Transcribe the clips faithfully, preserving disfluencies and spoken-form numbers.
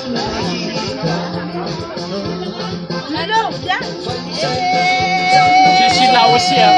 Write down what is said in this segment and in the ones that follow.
Alors, viens. Je suis là aussi. Hein.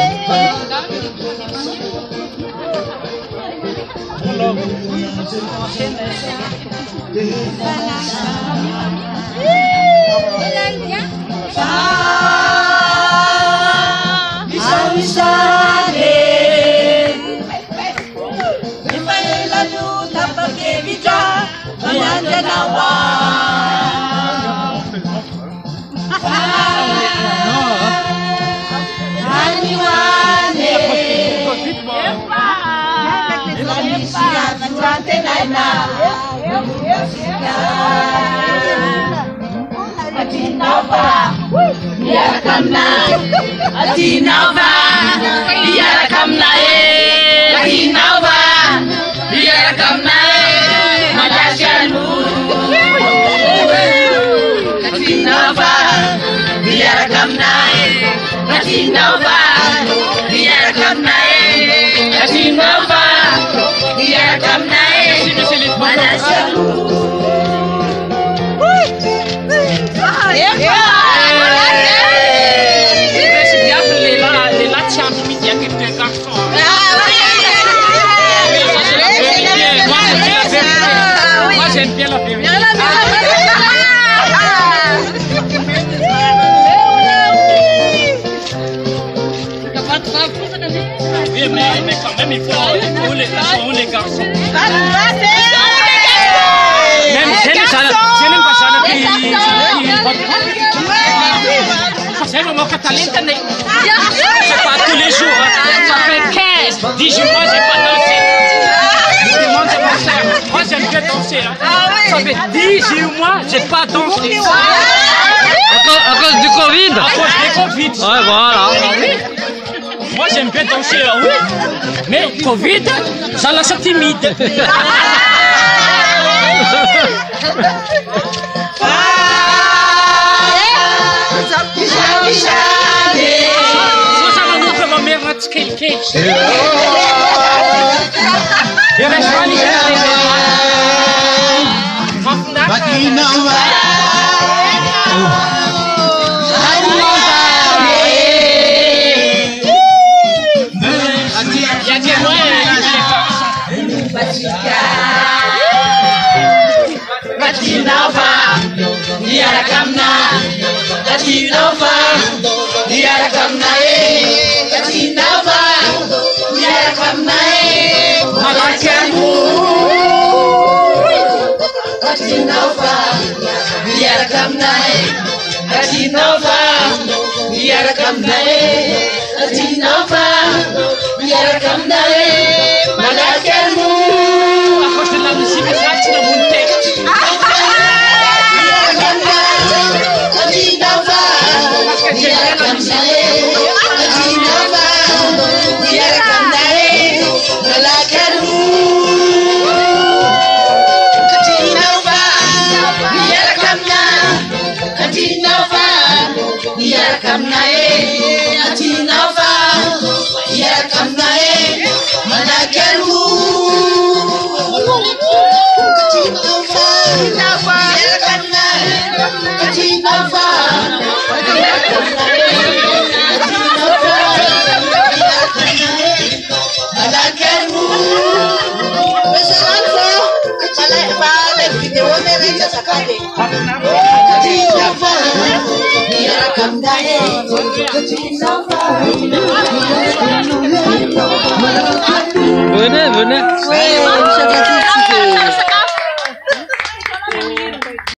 Atinova, biara kamna e. Atinova, biara kamna e. Madashalu. Atinova, biara kamna e. Atinova, biara kamna e. Atinova, biara kamna e. Madashalu. J'aime bien la vérité. Oui, mais, mais quand même, il faut où les, où les garçons. Même je n'aime pas ça. C'est vraiment catalan. C'est pas tous les jours. Ça fait quinze, dix jours, moi, j'ai pas dansé. Moi j'aime bien danser. Hein. Ah, oui. Ça fait dix mois j'ai pas dansé. À cause, à cause du Covid. À cause du Covid. Ouais, voilà. Ah, oui. Moi j'aime bien danser, oui. Mais Covid, ça l'a sorti timide. Ça va nous faire ma mère à quelqu'un. Atinova, biara kamna. Atinova, biara kamna e. Atinova, biara kamna e. Madashalu. Atinova, biara kamna e. Atinova, biara kamna e. Atinova, biara kamna e. Madashalu. À cause de la musique, c'est là que tu as mon texte. Venez, venez. Oui,